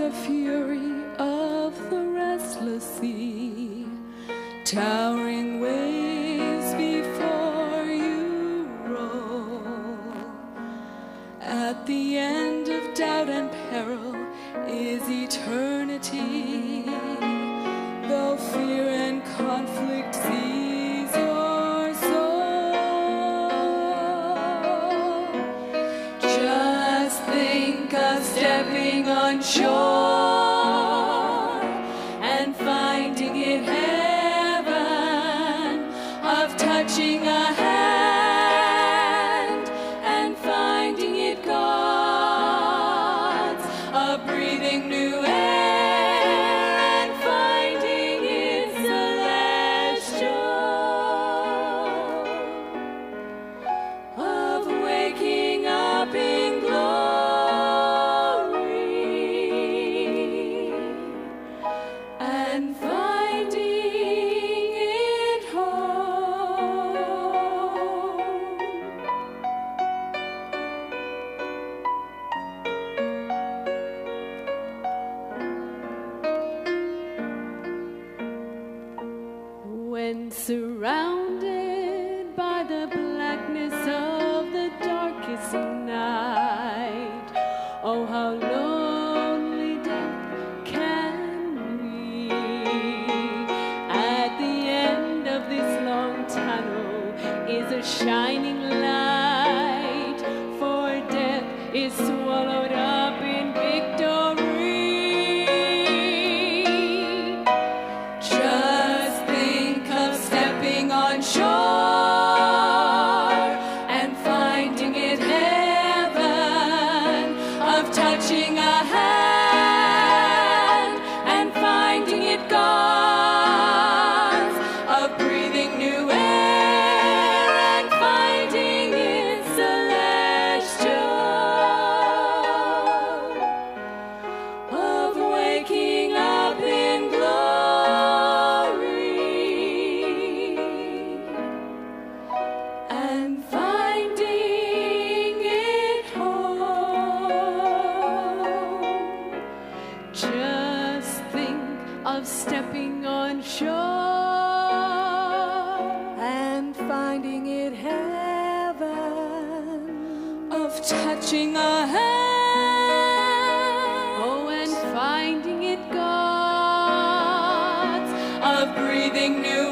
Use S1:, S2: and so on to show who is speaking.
S1: the fury of the restless sea, towering waves before you roll. At the end of doubt and peril is eternity, though fear and conflict seize your soul. Just think of stepping on shore and finding it heaven, of touching a hand and finding it God's, of breathing new air and finding it celestial, of waking up in glory and finding it home. When surrounded by the blackness of the darkest night, oh how lonely death can be. At the end of this long tunnel is a shining light, for death is swallowed up in victory. Just think of stepping on shore and finding it heaven, of touching a hand and finding it God's, of breathing new air and finding it celestial, of waking up in glory and finding it home. Just think of stepping on shore and finding it heaven, of touching a hand, oh, and finding it God's, of breathing new